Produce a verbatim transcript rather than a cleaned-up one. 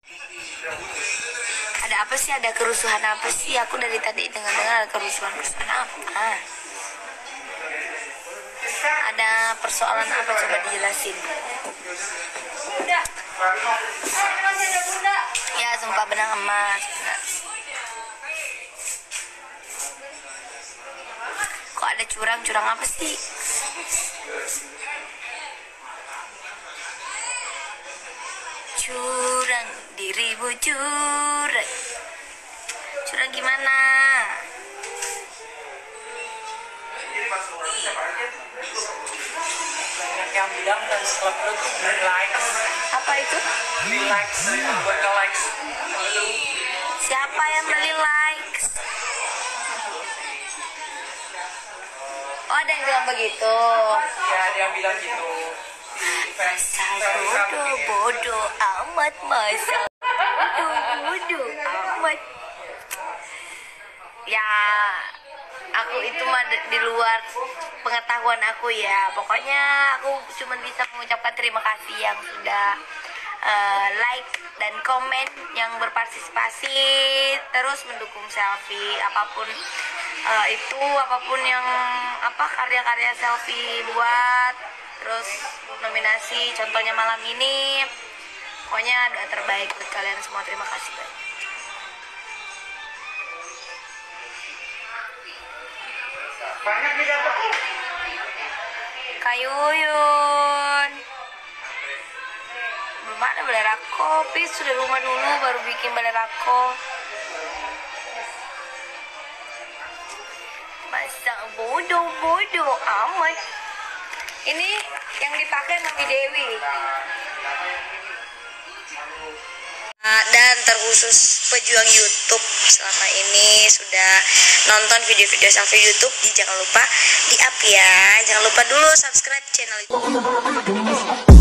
Ada apa sih? Ada kerusuhan apa sih? Aku dari tadi dengar-dengar ada kerusuhan-kerusuhan apa? Ada persoalan apa? Coba dijelasin. Ya, sumpah benang emas. Kok ada curang-curang apa sih? Curang dirimu curang. Curang gimana? Banyak yang bilang dan klub lu tuh beli likes. Apa itu? Beli likes, buat ke likes. Siapa yang beli likes? Oh, ada yang bilang begitu. Ya, ada yang bilang gitu. Masa bodoh, bodoh amat. Masa bodoh, bodoh amat. Ya, aku itu mah di luar pengetahuan aku ya. Pokoknya aku cuma bisa mengucapkan terima kasih yang sudah uh, like dan komen, yang berpartisipasi terus mendukung Selfie apapun uh, itu, apapun yang apa karya-karya Selfie buat, terus nominasi contohnya malam ini. Pokoknya doa terbaik buat kalian semua. Terima kasih banyak. Banyak nih dapat. Kayuyun belum ada belerako, Pis sudah rumah dulu baru bikin belerako. Masa bodoh-bodoh amat. Ini yang dipakai Mami Dewi. Dan terkhusus pejuang YouTube selama ini sudah nonton video-video Selfie YouTube, jangan lupa di up ya. Jangan lupa dulu subscribe channel itu.